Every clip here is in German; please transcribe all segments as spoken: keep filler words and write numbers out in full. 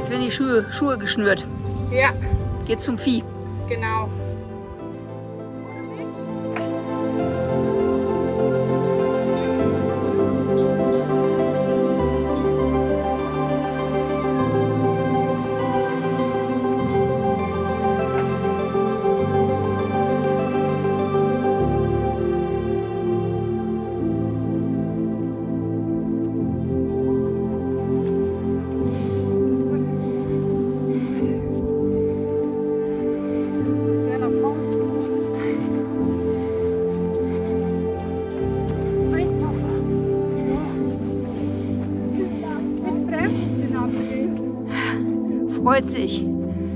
Jetzt werden die Schuhe, Schuhe geschnürt. Ja. Geht zum Vieh. Genau. Freut sich.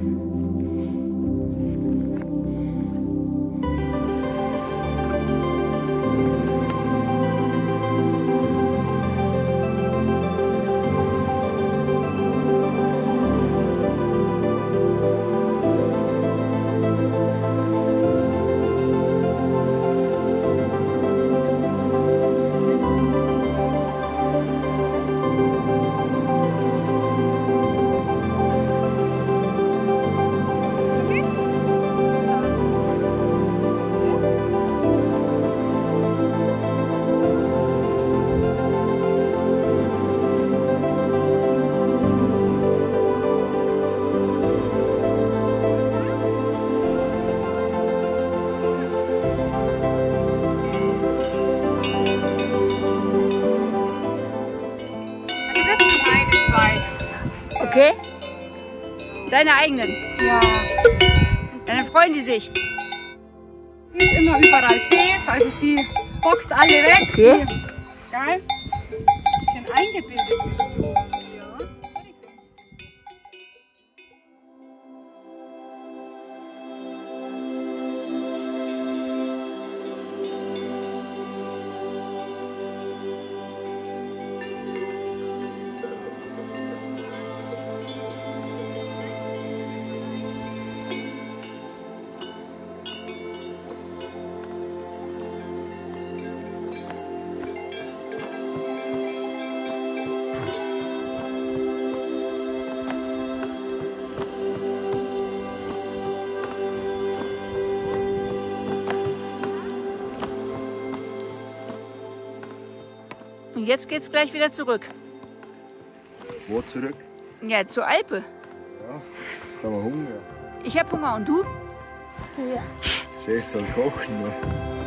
Okay? Deine eigenen? Ja. Dann freuen die sich. Sie ist immer überall safe, also sie boxt alle weg. Okay. Geil. Bisschen eingebildet bist du. Ja. Und jetzt geht's gleich wieder zurück. Wo zurück? Ja, zur Alpe. Ja, jetzt haben wir Hunger. Ich hab Hunger und du? Ja. Chef soll kochen. Ne?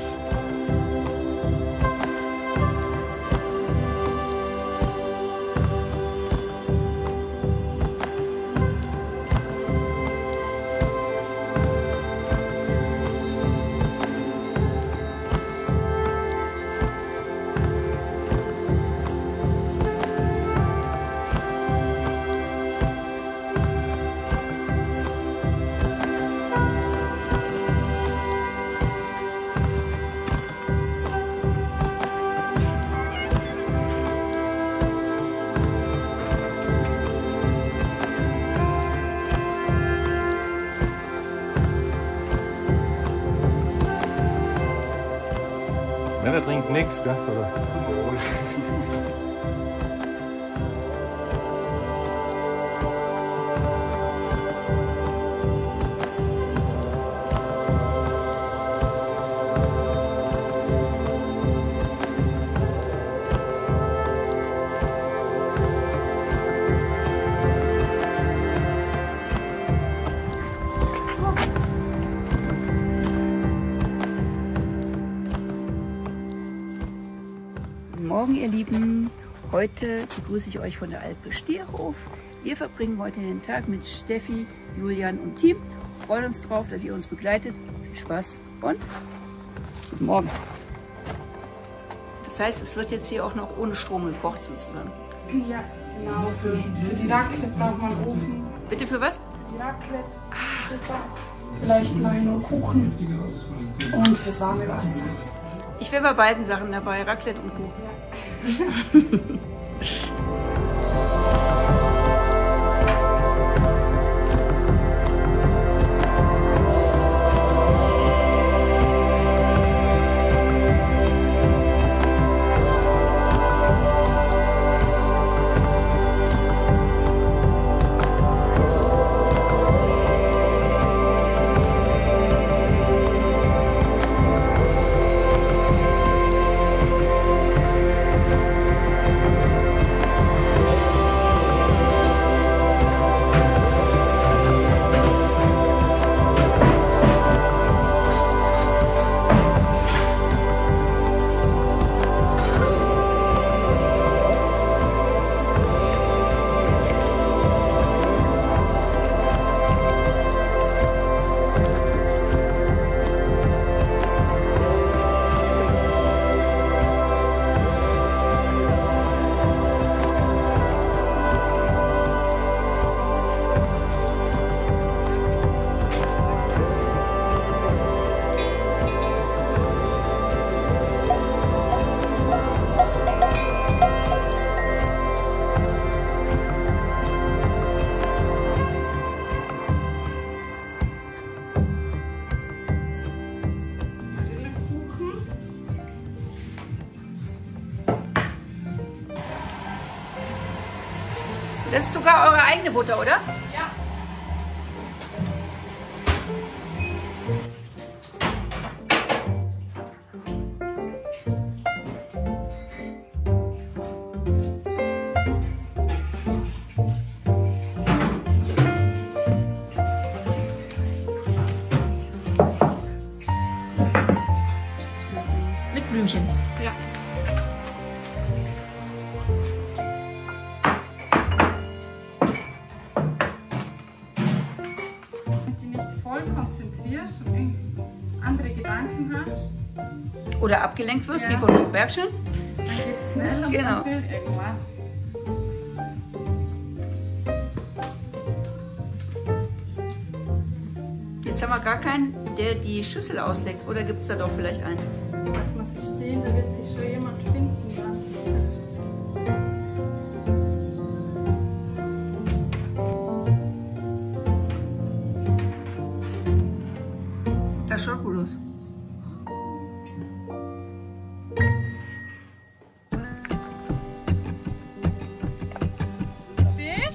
Ja, der trinkt nichts, gell? Oder? Guten Morgen, ihr Lieben. Heute begrüße ich euch von der Alpe Stierhof. Wir verbringen heute den Tag mit Steffi, Julian und Team. Freuen uns drauf, dass ihr uns begleitet. Viel Spaß und guten Morgen. Das heißt, es wird jetzt hier auch noch ohne Strom gekocht sozusagen. Ja, genau. Für, für die Raclette braucht man einen Ofen. Bitte für was? Für die Raclette. Vielleicht noch einen Kuchen. Und fürs warme Wasser. Ich wäre bei beiden Sachen dabei, Raclette und Kuchen. Das ist sogar eure eigene Butter, oder? Ja. Mit Blümchen. Ja. Wenn du nicht voll konzentrierst und irgendwie andere Gedanken hast, Oder abgelenkt wirst, Ja. wie von Bergschön. dann geht es schnell und Genau. dann fehlt irgendwas. Jetzt haben wir gar keinen, der die Schüssel ausleckt. Oder gibt es da doch vielleicht einen? Lass mal sie stehen, da wird sich schon jemand finden dann. Das schaut gut aus. Fisch?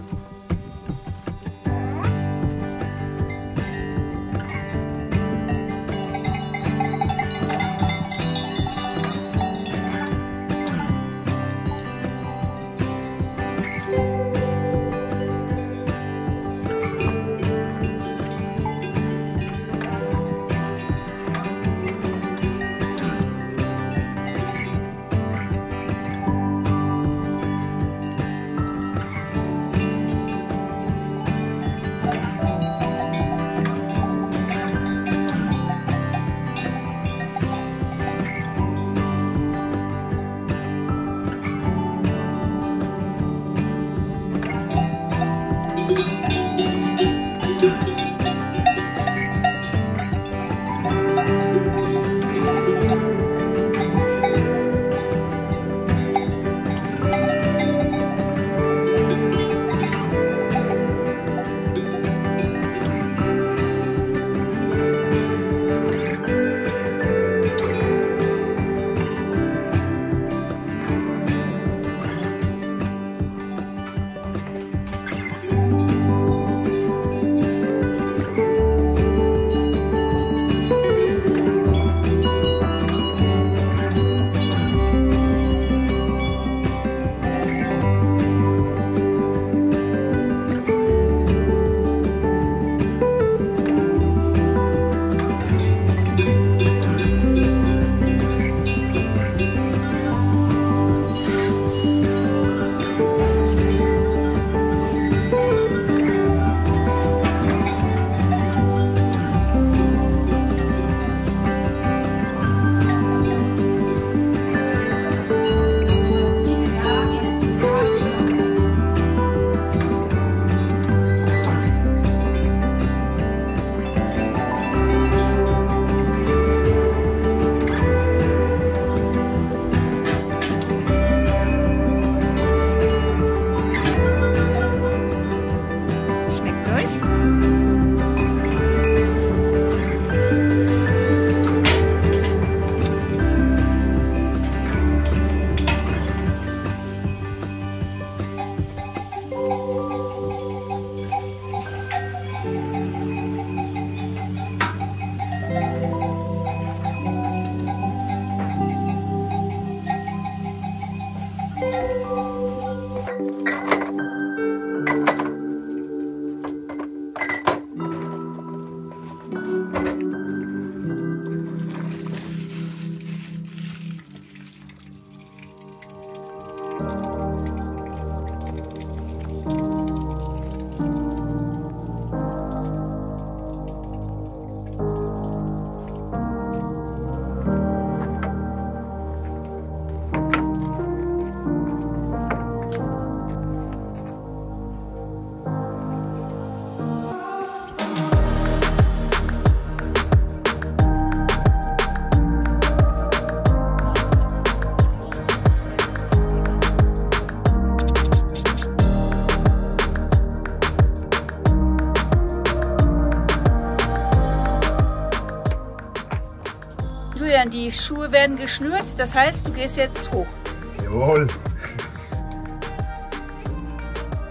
Julian, die Schuhe werden geschnürt, das heißt, du gehst jetzt hoch. Jawohl.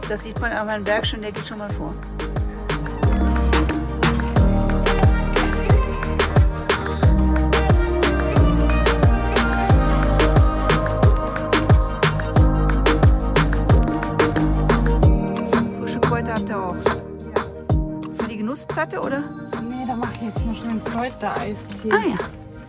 Das sieht man aber am Berg schon, der geht schon mal vor. Frische Kräuter habt ihr auch. Für die Genussplatte, oder? Nee, da mache ich jetzt noch schnell einen Kräutereistee. Ah ja.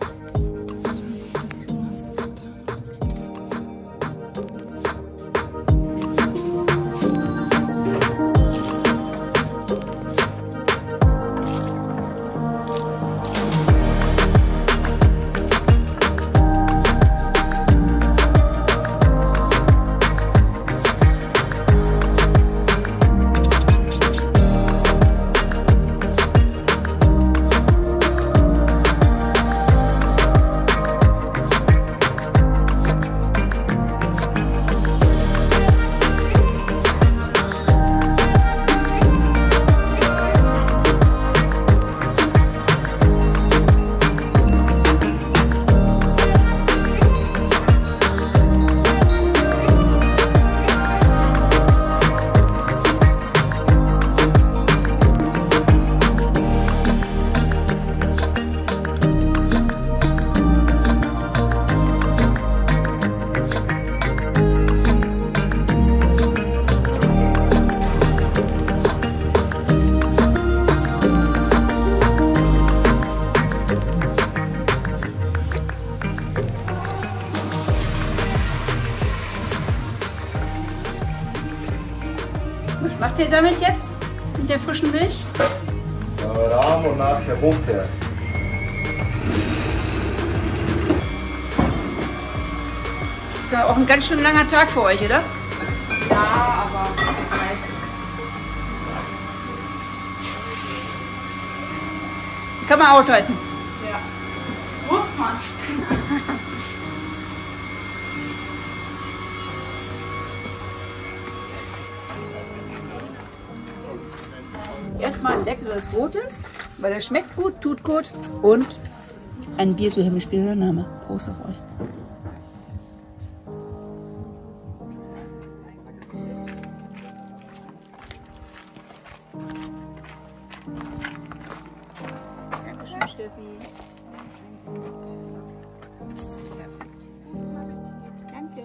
Was macht ihr damit jetzt? Mit der frischen Milch? Rahm und nachher Butter. Das ist ja auch ein ganz schön langer Tag für euch, oder? Ja, aber Kann man aushalten. ja. Muss man. Erstmal ein leckeres Rotes, weil das schmeckt gut, tut gut. Und ein Bier, so himmlisch wie der Name. Prost auf euch. Dankeschön, Steffi. Perfekt. Danke.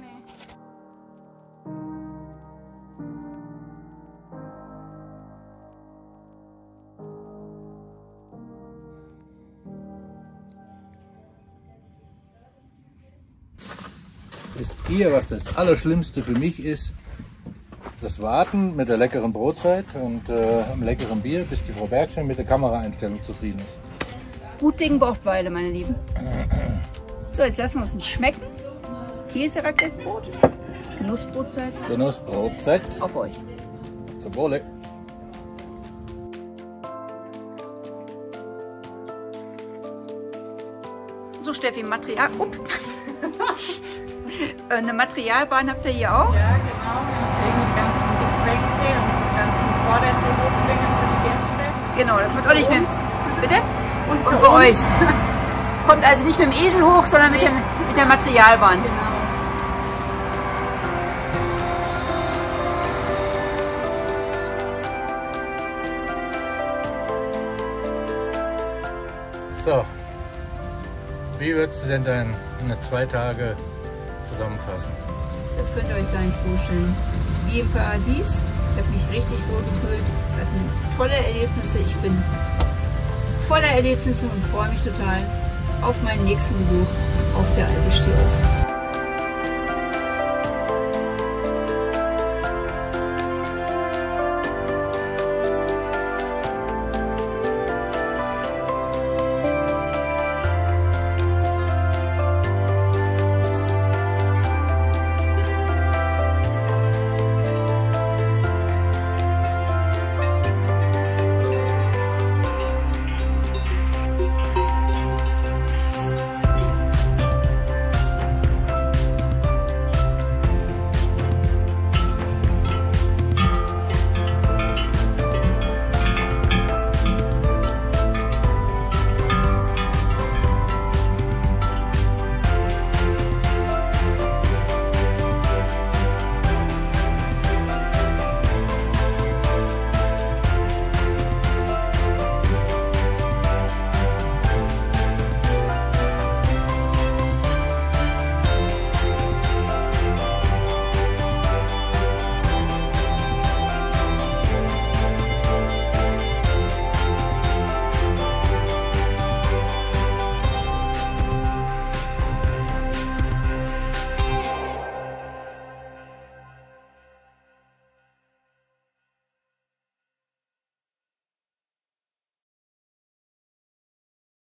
Wisst ihr, was das Allerschlimmste für mich ist? Das Warten mit der leckeren Brotzeit und äh, einem leckeren Bier, bis die Frau Bergstein mit der Kameraeinstellung zufrieden ist. Gut Ding braucht Weile, meine Lieben. So, jetzt lassen wir uns schmecken. Käse-Raclette-Brot, Genussbrotzeit. Genussbrotzeit. Auf euch. Zum Wohle. So, Steffi, Material. Ups. Eine Materialbahn habt ihr hier auch? Ja, genau. Wegen die ganzen Getränke und die ganzen Vorräte hochbringen für die Gäste. Genau, das wird auch nicht mehr. Bitte? Und Und für für euch. uns. Kommt also nicht mit dem Esel hoch, sondern mit, dem, mit der Materialbahn. Genau. So, wie würdest du denn deine zwei Tage zusammenfassen? Das könnt ihr euch gar nicht vorstellen. Wie im Paradies. Ich habe mich richtig wohl gefühlt. Wir hatten tolle Erlebnisse. Ich bin voller Erlebnisse und freue mich total auf meinen nächsten Besuch auf der Alpe Stierhof.